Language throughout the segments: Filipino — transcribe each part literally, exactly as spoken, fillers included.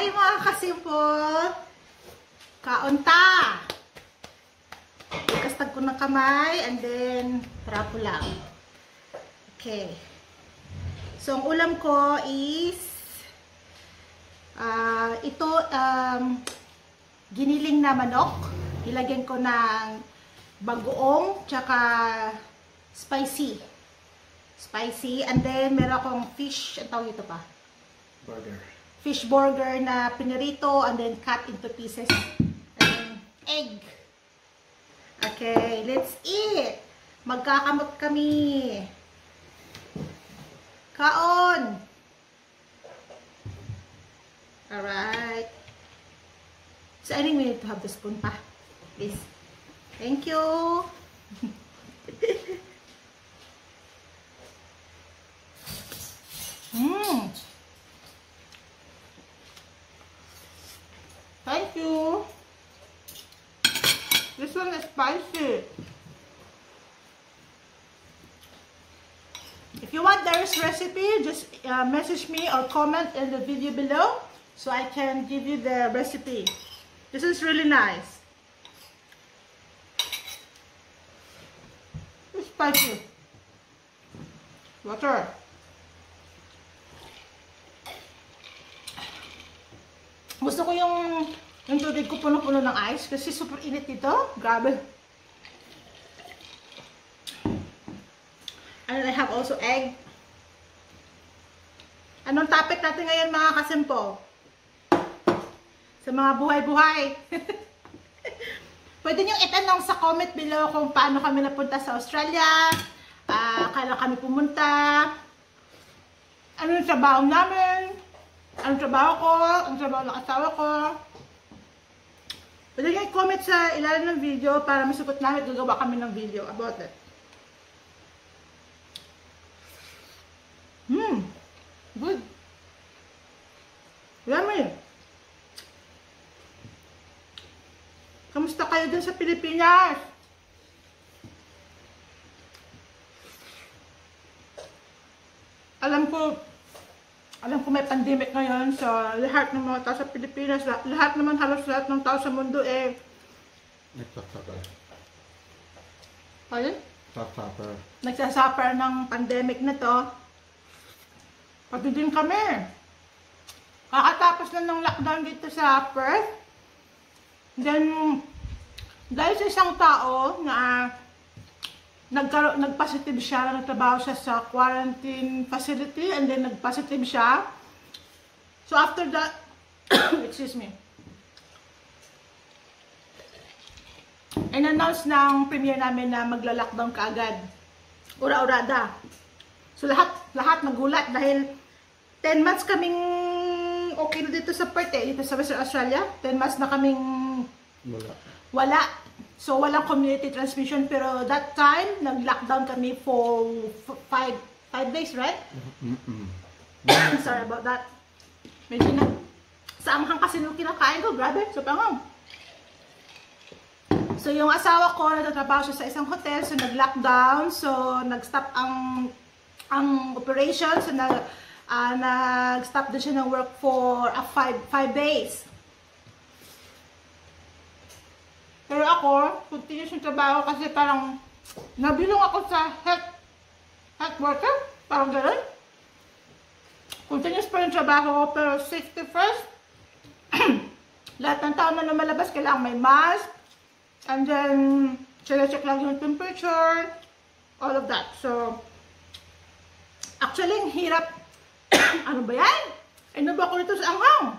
Hi mga kasimple! Kaunta! Ikastag ko ng kamay and then trapo lang. Okay. So ang ulam ko is uh, ito um, giniling na manok. Ilagyan ko ng bagoong tsaka spicy. Spicy. And then meron akong fish. Ang tawag ito pa? Burger. Fish burger na pinirito and then cut into pieces. And then egg. Okay, let's eat. Magkakamot kami. Kaon. Alright. So I think we need to have the spoon pa. Please. Thank you. Mmm. Thank you. This one is spicy. If you want Darius recipe, just uh, message me or comment in the video below so I can give you the recipe. This is really nice. It's spicy. Water. Gusto ko yung, yung tubig ko puno-puno ng ice kasi super init dito. Grabe. And I have also egg. Anong topic natin ngayon mga kasimpo? Sa mga buhay-buhay. Pwede nyo itanong sa comment below kung paano kami napunta sa Australia. Uh, kailan kami pumunta. Ano yung trabaho namin. Ang trabaho ko, ang trabaho ng asawa ko. Pwede nyo i-comment sa ilalim ng video para masugot namin at gagawa kami ng video about it. Mmm. Good. Yummy. Kamusta kayo dun sa Pilipinas? Alam ko, Alam ko may pandemic ngayon sa lahat ng mga tao sa Pilipinas, lahat naman halos lahat ng tao sa mundo eh nagsasuffer. Ayun? Nagsasuffer. Nagsasuffer ng pandemic na to. Pati din kami. Kakatapos na ng lockdown dito sa Perth. Then, dahil sa isang tao na Nagkaro nag-positive siya, nagtrabaho siya sa quarantine facility and then nag-positive siya. So after that, excuse me, in-announce ng premier namin na magla-lockdown kaagad. Ura-urada. So lahat, lahat nagulat dahil ten months kaming okay na dito sa Perth eh, dito sa Western Australia. ten months na kaming wala. Wala. So, walang community transmission, pero that time, nag-lockdown kami for five, five days, right? Mm-mm. Sorry about that. Medyo na, sa anghang kasi nung kinakain ko, grabe, so pangam. So, yung asawa ko, nagtatrabaho siya sa isang hotel, so nag-lockdown, so nag-stop ang, ang operation, so nag, uh, nag-stop din siya ng work for uh, five, five days. Pero ako, continuous yung trabaho kasi parang nabilong ako sa health, health worker. Parang gano'n. Continuous pa yung trabaho pero safety first. Lahat ng tao na lumalabas kailangan may mask. And then, check lang yung temperature. All of that. So, actually, ang hirap. Ano ba yan? Ano ba ko ito sa anghang?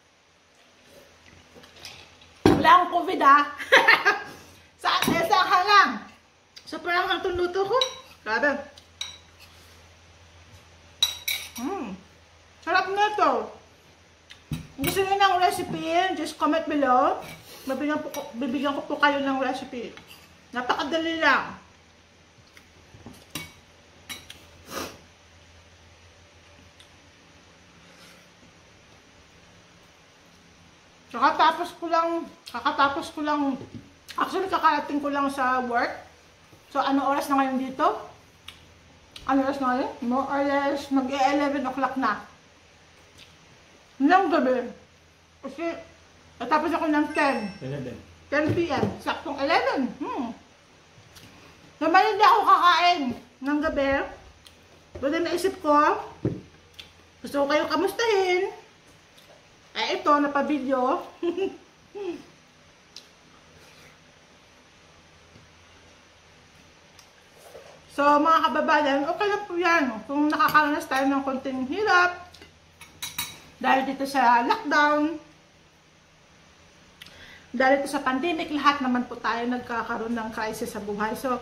Wala akong COVID ah. Saan? Eh, saan lang. So, parang ang luto ko. Grabe. Hmm. Sarap na ito. Kung gusto nyo ng recipe, just comment below. Bibigyan, po, bibigyan ko po kayo ng recipe. Napakadali lang. Kakatapos ko lang, kakatapos ko lang, actually kakarating ko lang sa work. So, ano oras na ngayon dito? Ano oras na ngayon? More or less, mag-eleven o'clock na. Ng gabi. Kasi, natapos ako ng ten. eleven. ten p m Saktong eleven. Hmm. Naman hindi ako kakain ng gabi. Doon naisip ko, gusto ko kayo kamustahin. Eh, ito, napabidyo. So, mga kababayan, okay lang po yan. Kung nakakaranas tayo ng konting hirap, dahil dito sa lockdown, dahil dito sa pandemic, lahat naman po tayo nagkakaroon ng crisis sa buhay. So,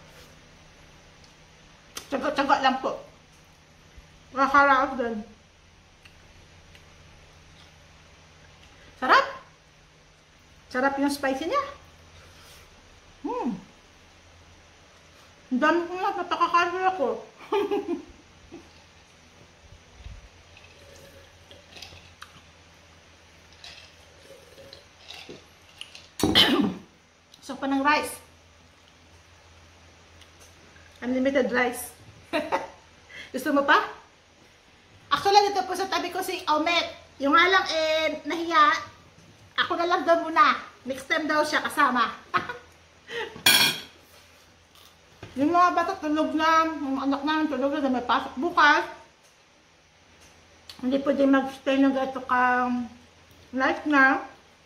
tsaga-tsaga lang po. Makakaraos din. Sarap! Sarap yung spicy niya. Hmm. Ang dami ko nga, napakakasya ako. So pa ng rice. Unlimited rice. Gusto mo pa? Actually, dito po sa tabi ko si Omet. Yung nga lang, eh, nahiya. Ako na lang daw muna. Next time daw siya kasama. Yung mga bata tulog na, yung anak namin tulog na, may pasok bukas. Hindi pwede mag-stay ng gato ka light na.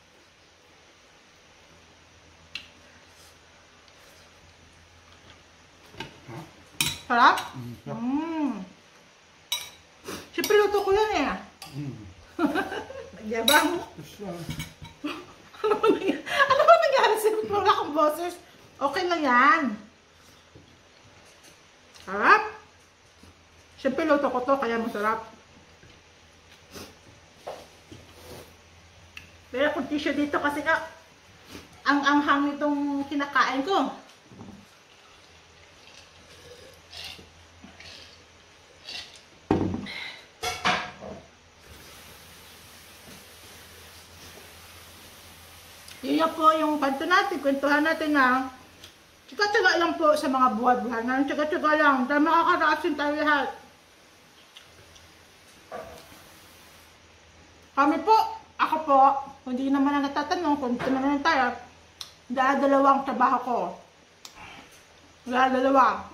Sarap? Mm. Mm. Siyempre luto ko yan eh. Mm. Nagyabang. Gusto. Ano ba nangyari? Ano ba nangyari sa wala akong boses? Okay lang yan. Sarap. Siyempre luto ko to, kaya masarap. Pero kung tissue dito kasi ka, ang anghang nitong kinakain ko. Yun na po yung kanto natin, kwentuhan natin na tsaga-tsaga lang po sa mga buhay-buhay. Tsaga-tsaga lang, dahil makakarasin tayo lahat. Kami po, ako po, hindi naman na natatanong kung ito naman tayo, dahil dalawang trabaho ko. Dahil dalawa.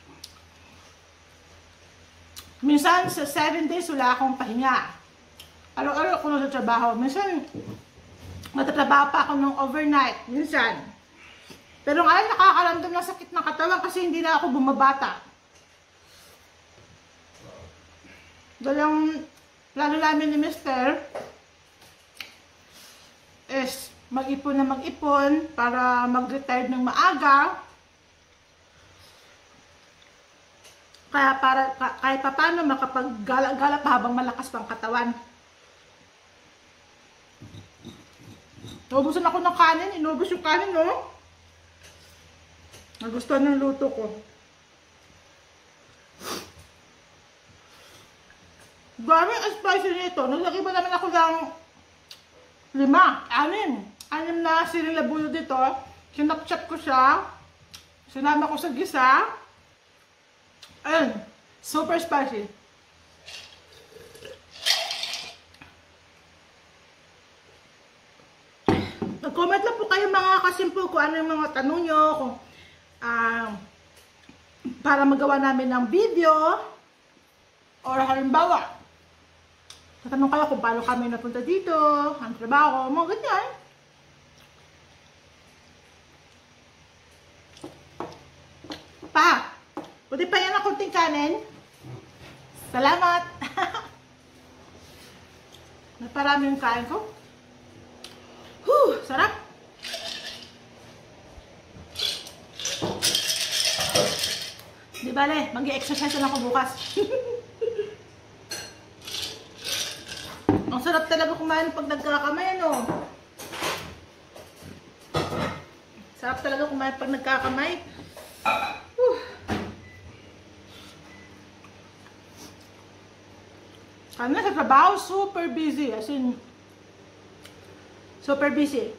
Minsan, sa seven days, wala akong pahinga. Araw-araw ko na sa trabaho. Minsan, matatrabaho pa ako ng overnight, minsan. Pero ngayon, nakakaramdam ng sakit ng katawan kasi hindi na ako bumabata. Dalang, lalo namin ni Mister is mag-ipon na mag-ipon para mag-retire ng maaga. Kaya para, kahit pa paano makapag-gala-gala pa habang malakas pang katawan. Naubusan ako ng kanin, inubos yung kanin, no? Nagustuhan ng luto ko. Dami ang spicy nito. Naglagay ba naman ako ng lima, anim. Anim na siling labuyo dito. Sinapchap ko siya. Sinama ko sa gisa. Ayun. Super spicy. Mag-comment lang po kayo mga kasimple kung ano yung mga tanong nyo, kung uh, para magawa namin ng video, or halimbawa, tatanong kayo kung paano kami napunta dito, ang trabaho, mga ganyan. Pa, pwede pa yan ang kunting kanin. Salamat! Naparami yung kain ko. Whew, sarap! Di bale, mag-i-exercise na ako bukas. Ang sarap talaga kumain pag nagkakamay, ano? Sarap talaga kumain pag nagkakamay. Whew. Kaya sa trabaho, super busy. As in, super busy.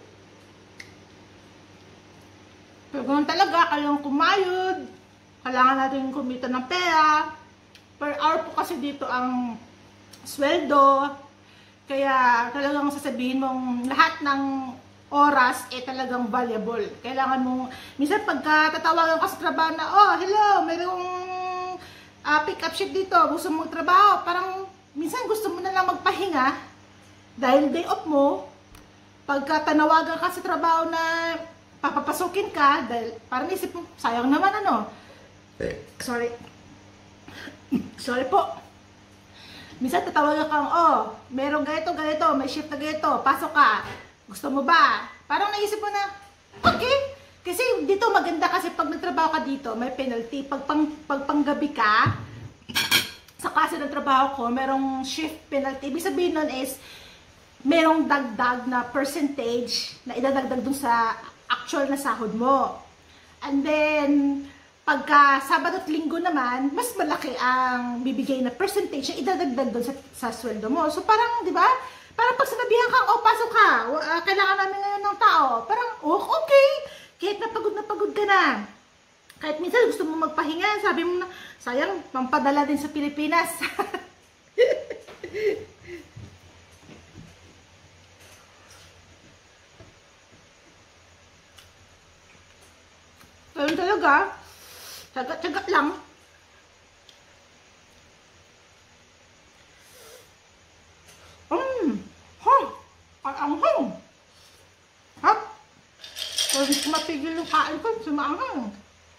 Pero ganun talaga, kailangan kumayod. Kailangan natin kumita ng pera. Per hour po kasi dito ang sweldo. Kaya talagang sasabihin mong lahat ng oras eh talagang valuable. Kailangan mong, minsan pagka tatawagan ka sa trabaho na, oh, hello, mayroong uh, pick up shift dito, gusto mong trabaho, parang minsan gusto mo na lang magpahinga dahil day off mo. Pagka tanawagan ka sa trabaho na papapasukin ka, dahil parang isip mo, sayang naman ano. Sorry. Sorry po. Minsan tatawagan kang, oh, merong ganito, ganito, may shift na ganito, pasok ka. Gusto mo ba? Parang naisip mo na, okay. Kasi dito maganda kasi pag nagtrabaho ka dito, may penalty. Pag, pang, pag panggabi ka, sa kasi ng trabaho ko, merong shift penalty. Ibig sabihin nun is, merong dagdag na percentage na idadagdag dun sa actual na sahod mo. And then, pagka Sabado at Linggo naman, mas malaki ang bibigay na percentage na idadagdag dun sa, sa sweldo mo. So parang, di ba? Parang pag sinabihan kang, oh, pasok ka, uh, kailangan namin ngayon ng tao. Parang, oh, okay. Kahit napagod na pagod ka na. Kahit minsan gusto mo magpahinga, sabi mo na, sayang, pampadala din sa Pilipinas. Ganun talaga. Tsaga-tsaga lang. Mmm. Huh. Ang anghang. Ha? Kung hindi ko mapigil yung kain ko, sumaanghang.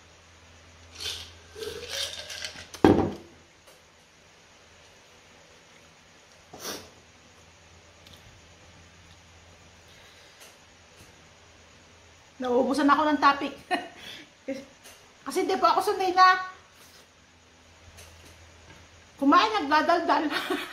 Nauubusan ako ng topic. Kasi hindi po ako sanay na kumain nagdadaldal.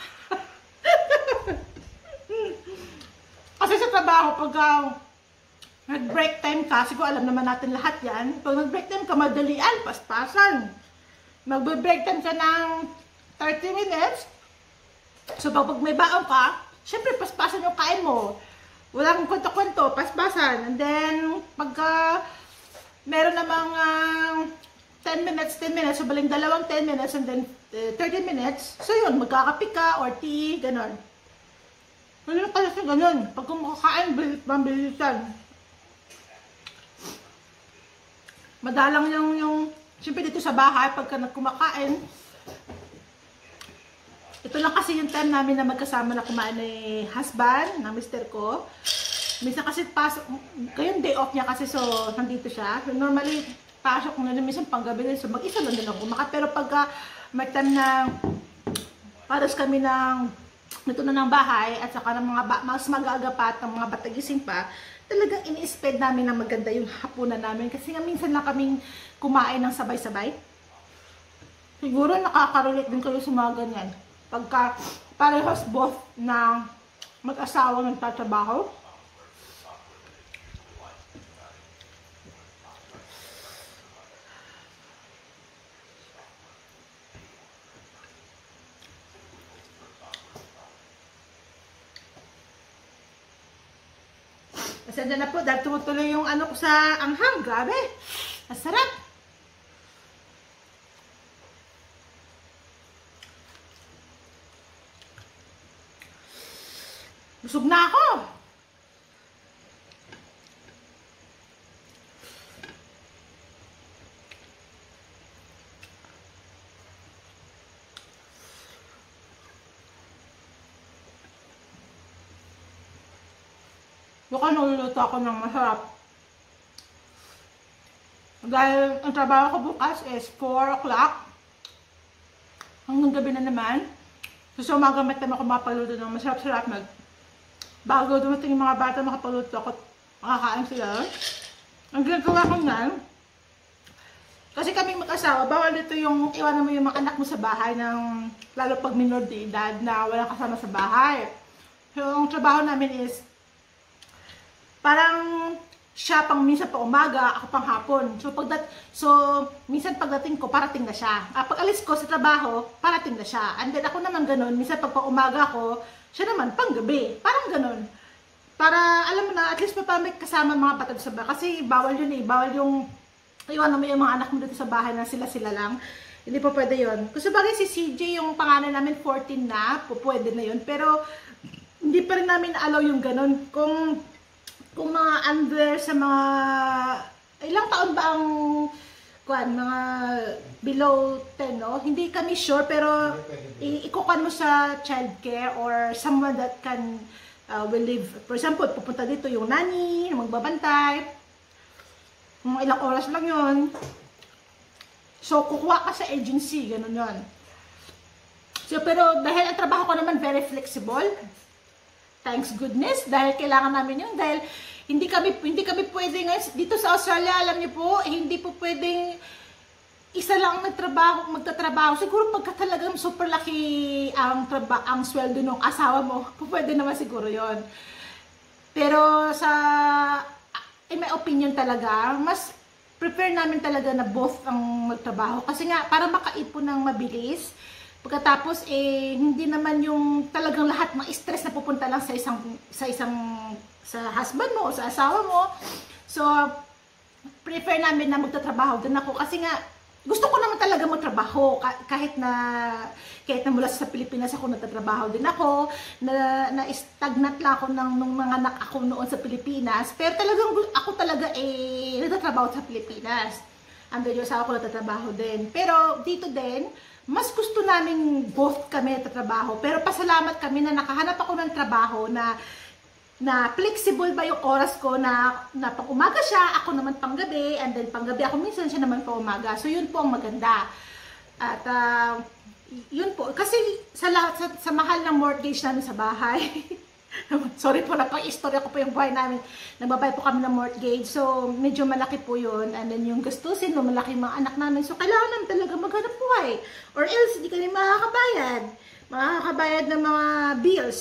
Kasi sa trabaho, pag uh, nag-break time ka, siguro alam naman natin lahat yan. Pag nag-break time ka, madalian, paspasan. Mag-break time ka ng thirty minutes. So pag, pag may baon ka, syempre paspasan yung kain mo. Walang kwento-kwento, paspasan. And then, pagka meron namang uh, ten minutes, ten minutes, so baling dalawang ten minutes and then uh, thirty minutes. So yun, magkakape ka or tea, ganon. Ganun kasi ganon. Pag kumakain, mabilisan. Madalang yung, yung, siyempre dito sa bahay, pagka nagkumakain, ito lang kasi yung time namin na magkasama na kumain ni husband, ng mister ko. Minsan kasi pasok, kayong day off niya kasi so nandito siya. So, normally, pasok ko na minsan panggabi din. So mag-isa lang din ako kumakain. Pero pagka may time na paras kami ng nito na ng bahay at saka ng mga mas mag-aaga pa at ng mga batagising pa, talagang ini-spend namin na maganda yung hapunan namin. Kasi nga minsan lang kaming kumain ng sabay-sabay. Siguro nakaka-relate din kayo sa mga ganyan. Pagka parehas both na mag-asawa ng tatrabaho. Pasensya na po, dahil tumutuloy yung ano ko sa anghang. Grabe. Masarap. Busog na ako. Baka naluluto ako ng masarap. Dahil ang trabaho ko bukas is four o'clock. Hanggang gabi na naman. So, sa umaga may time ako mapaluto ng masarap-sarap. Mag bago dumating yung mga bata makapaluto ako, makakain sila. Ang ginagawa ko nga, kasi kaming mag-asawa, bawal dito yung iwanan mo yung mga anak mo sa bahay ng, lalo pag minor de edad na walang kasama sa bahay. So, ang trabaho namin is parang siya pang minsan pa umaga, ako pang hapon. So, pagdat so minsan pagdating ko, parating na siya. Ah, pag alis ko sa trabaho, parating na siya. And then ako naman ganun, minsan pag pa umaga ko, siya naman pang gabi. Parang ganun. Para, alam mo na, at least pa pa may kasama mga batad sa bahay. Kasi bawal yun eh. Bawal yung, iwan mo yung mga anak mo dito sa bahay na sila-sila lang. Hindi po pwede yun. Kasi bagay si C J, yung pangalan namin fourteen na, po pwede na yun. Pero, hindi pa rin namin allow yung ganun. Kung, kung mga under sa mga, ilang taon ba ang, kuan, mga below ten, no? Hindi kami sure, pero ikukuan mo sa childcare or someone that can, uh, will live. For example, pupunta dito yung nanny, magbabantay, mga ilang oras lang yun. So, kukuha ka sa agency, ganun yun. So, pero dahil ang trabaho ko naman very flexible, thanks goodness, dahil kailangan namin yun, dahil hindi kami, hindi kami pwedeng, dito sa Australia, alam niyo po, hindi po pwedeng isa lang nagtrabaho, magtatrabaho. Siguro pagka talagang super laki ang, traba, ang sweldo ng asawa mo, pwede naman siguro yon. Pero sa, in my opinion talaga, mas prefer namin talaga na both ang magtrabaho. Kasi nga, para makaipon ng mabilis. Pagkatapos, eh, hindi naman yung talagang lahat ng stress na pupunta lang sa isang, sa isang, sa husband mo o sa asawa mo. So, prefer namin na magtatrabaho din ako. Kasi nga, gusto ko naman talaga magtrabaho kahit na kahit na mula sa Pilipinas ako nagtatrabaho din ako, na na-stagnant lang ako ng nung mga anak ako noon sa Pilipinas, pero talagang ako talaga eh nagtatrabaho sa Pilipinas. Andun yung asawa ko nagtatrabaho din. Pero dito din, mas gusto namin both kami nagtatrabaho, pero pasalamat kami na nakahanap ako ng trabaho na na flexible ba yung oras ko na, na pang umaga siya, ako naman pang gabi, and then pang gabi ako minsan siya naman pang umaga. So yun po ang maganda. At uh, yun po, kasi sa, sa, sa mahal ng mortgage namin sa bahay, sorry po, napang-istorya ko po yung buhay namin, nagbabay po kami ng mortgage, so medyo malaki po yun, and then yung gastusin, no, malaki mga anak namin, so kailangan namin talaga maghanap buhay, or else hindi kami makakabayad, makakabayad ng mga bills.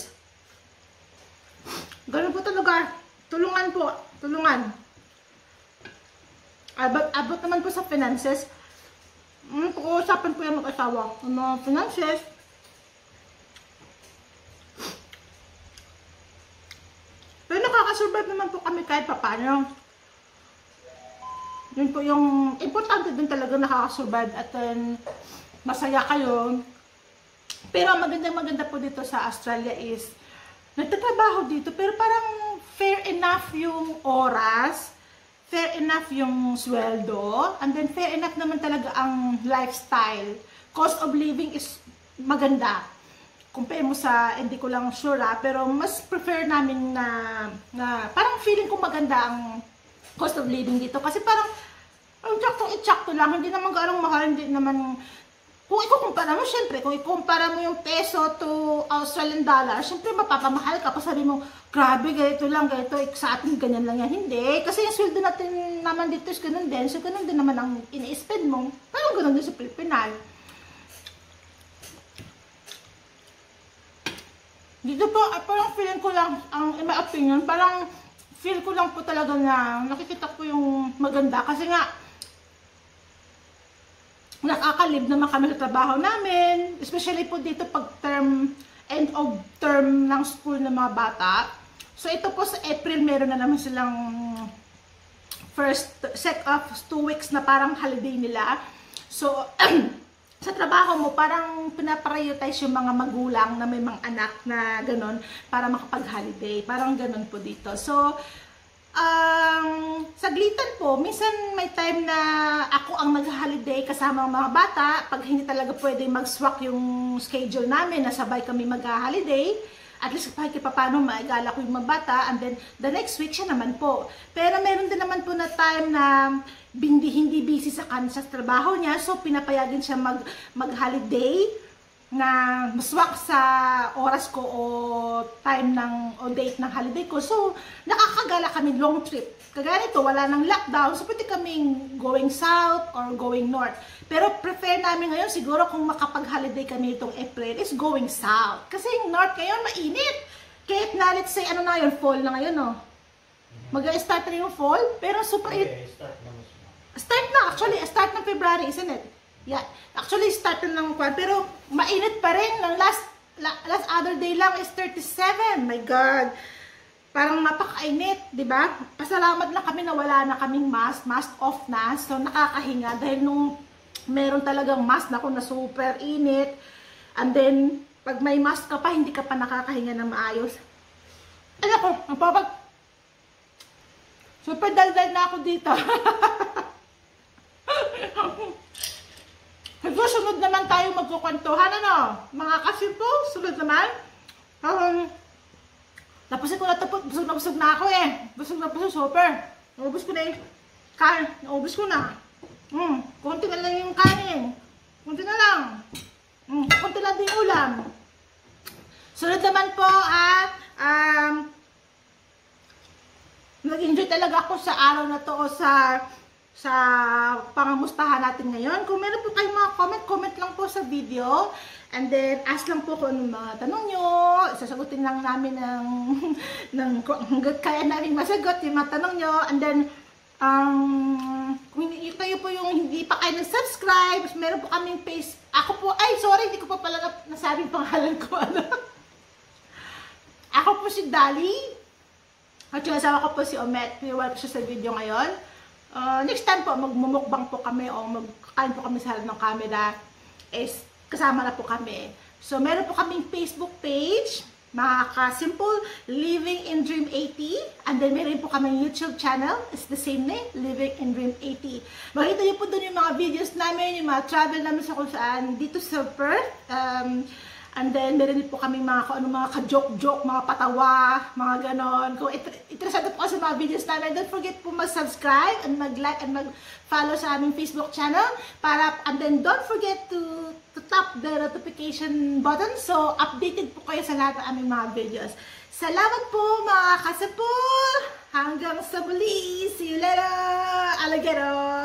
Ganun po talaga. Tulungan po. Tulungan. Abot, abot naman po sa finances. Hmm, pag-uusapan po yung mag-asawa. Ang mga finances. Pero nakakasurvive naman po kami kahit pa paano. Yun po yung importante din talaga nakakasurvive at then masaya kayo. Pero ang magandang maganda po dito sa Australia is nagtatrabaho dito, pero parang fair enough yung oras, fair enough yung sweldo, and then fair enough naman talaga ang lifestyle. Cost of living is maganda. Compare mo sa, hindi ko lang sure ha, pero mas prefer namin na, na parang feeling ko maganda ang cost of living dito. Kasi parang, ang tsaktong-itsakto lang, hindi naman gaano mahal, hindi naman. Kung ikukumpara mo, syempre, kung ikukumpara mo yung peso to Australian dollar, syempre mapapamahal ka pa, sabi mo, grabe, ganito lang, ganito, sa atin ganyan lang yan. Hindi, kasi yung sweldo natin naman dito is ganun din, so ganun din naman ang ini-spend mo, parang ganun din sa Pilipinas. Dito po, parang feeling ko lang, ang in my opinion, parang feel ko lang po talaga na nakikita ko yung maganda, kasi nga, nakakalib naman kami sa trabaho namin, especially po dito pag term, end of term ng school ng mga bata. So ito po sa April, meron na naman silang first set of two weeks na parang holiday nila. So sa trabaho mo, parang pinaprioritize yung mga magulang na may mga anak na ganon para makapag-holiday. Parang ganon po dito. So, Um, saglitan po, minsan may time na ako ang nag-holiday kasama ang mga bata, pag hindi talaga pwede mag-swak yung schedule namin, nasabay kami mag-holiday, at least kahit paano maigala ko yung mga bata, and then the next week siya naman po. Pero meron din naman po na time na hindi, hindi busy sa kan sa trabaho niya, so pinapayagan siya mag, mag-holiday, na maswak sa oras ko o time ng o date ng holiday ko. So, nakakagala kami long trip. Kagaya nito, wala nang lockdown. So, pwede kaming going south or going north. Pero prefer namin ngayon, siguro kung makapag-holiday kami itong April, is going south. Kasi yung north ngayon, mainit. Kahit na, let's say, ano na yun, fall na ngayon, no? Mag-start na yung fall, pero super okay, start na. Start na, actually, start ng February, isn't it? Yeah, actually start na ng kwan, pero mainit pa rin. Ng last last other day lang is thirty-seven. My God. Parang napakainit, 'di ba? Pasalamat lang kami na wala na kaming mask, mask off na. So nakakahinga dahil nung meron talagang mask na ako na super init. And then pag may mask ka pa, hindi ka pa nakakahinga ng maayos. Ay ako, nagpapag... Super daldal na ako dito. Sunod naman tayo magkukwentuhan, ano? Mga kasimpo, sunod naman. Um, Tapos ko na ito, busog na busog na ako eh. Busog na busog, super. Naubos ko na yung kain. Naubos ko na. Mm, konti na lang yung kanin. Konti na lang. Mm, konti lang din ulam. Sunod naman po, ah, um, nag-enjoy talaga ako sa araw na to o sa sa pangamustahan natin ngayon. Kung meron po kayong mga comment, comment lang po sa video. And then, ask lang po kung anong mga tanong nyo. Sasagutin lang namin ng, ng hanggang kaya namin masagot yung mga tanong nyo. And then, um, kung hindi kayo po yung hindi pa kayo nag-subscribe, meron po kaming face. Ako po, ay sorry, hindi ko pa pala nasabi yung pangalan ko. Ano? Ako po si Dali. At yung asawa ko po si Omet. Pinawala ko siya sa video ngayon. Uh, next time po, magmumukbang po kami o magkakain po kami sa harap ng camera. Is kasama na po kami. So, meron po kaming Facebook page, mga ka-simple, Living in Dream eighty. And then, meron po kaming YouTube channel. It's the same name, Living in Dream eighty. Makita niyo po doon yung mga videos namin, yung mga travel namin sa kung saan, dito sa Perth. Um, and then, meron din po kaming mga, ano, mga ka-joke-joke, mga patawa, mga ganon. Kung interesado po sa mga videos namin, don't forget po mag-subscribe and mag-like and mag-follow sa aming Facebook channel. Para, and then, don't forget to to tap the notification button so updated po kayo sa lahat ng aming mga videos. Salamat po mga kasapul! Hanggang sa muli! See you later! Alligator!